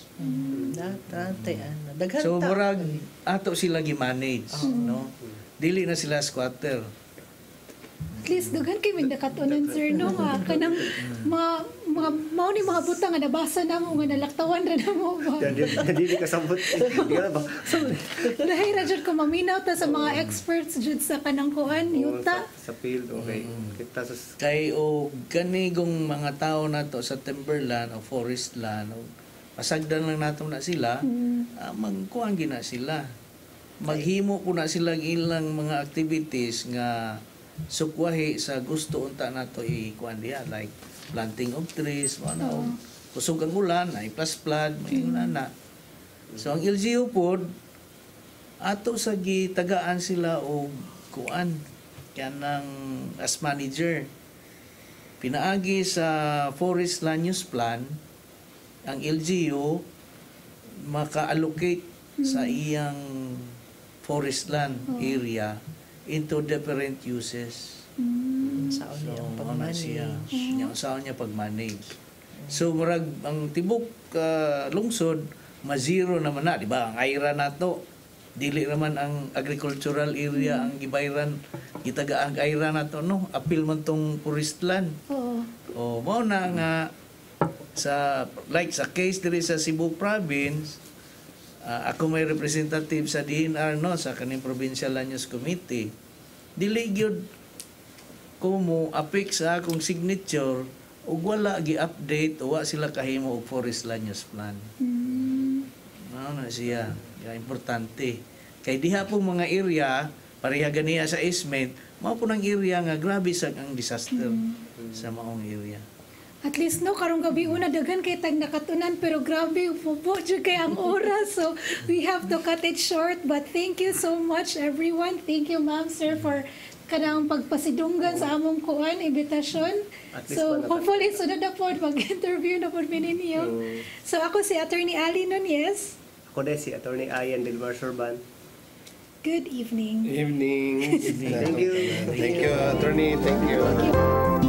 Daghan So, ta. murag ato sila gi-manage, no? Dili na sila squatter. At least dughan kay min nakatunan, sir, no nga kanang mga mao ni mga butang nga nabasa na mo nga nalaktawan ra na mo ba. Dili ka sabot. Di ka na ba? Dahil ra jud ko maminaw ta sa mga experts jud sa kanang kuan yuta. Sa field, okay. Kita sa Kay o ganigong mga tao na to sa timberland o forest land, o pasagdan lang nato na sila, magkuhan gina sila. Maghimo po na sila ilang mga activities nga sukwahi sa gusto unta nato i-kuan diha, like planting of trees, ano, kusog ang ulan, ay plus flood, may na. So ang LGU pod ato sa gitagaan sila og kuan kanang as manager. Pinaagi sa Forest Land Use Plan ang LGU maka-allocate sa iyang forest land area into different uses. Saan niya ang pag-manage. Yung saan niya pag-manage. So, murag, ang tibok lungsod, ma-zero naman na. Diba? Ang AIRA na to, dili naman ang agricultural area ang gibayran, gitaga ang AIRA na to, no? Appeal man tong forest land. Oo. O, mao na nga, sa case diri sa Cebu Province, ako may representative sa DNR, no, sa kaning Provincial Land Use Committee. Dili gyud ko mo apik sa akong signature ug wala gi-update o wa sila kahimo og forest land use plan. Mao na siya, ya importante. Kay diha pong mga area pareha ganiya sa easement, mao po ng area nga grabe sa ang disaster sa maong area. At least no, karong gabi una daghan kay tag nakatunan pero grabe upo jud kay ang oras. So we have to cut it short, but thank you so much everyone. Thank you ma'am sir for kanang pagpasidunggan sa among kuan invitation. So hopefully sunod na po mag-interview na po ninyo. So ako si Attorney Ali Nunez. Ako din si Attorney Ian Delmar Sorban. Good evening. Evening. Thank you. Thank you, attorney. Thank you. Thank you.